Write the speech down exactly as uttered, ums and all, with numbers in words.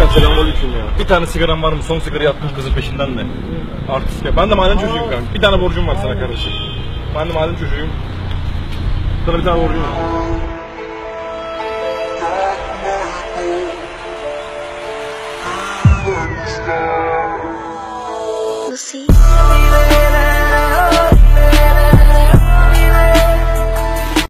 Kanka selamünaleyküm ya. Bir tane sigaran var mı? Son sigarayı attım kızın peşinden de. Artist ya. Ben de maden çocuğuyum kanka. Bir tane borcum var sana kardeşim. Ben de maden çocuğuyum. Sana bir tane borcum var.